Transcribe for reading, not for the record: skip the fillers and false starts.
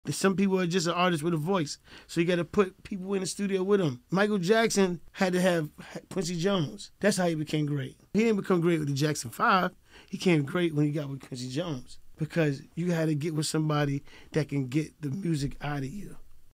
Some people are just an artist with a voice, so you got to put people in the studio with him. Michael Jackson had to have Quincy Jones. That's how he became great. He didn't become great with the Jackson 5. He became great when he got with Quincy Jones, because you had to get with somebody that can get the music out of you.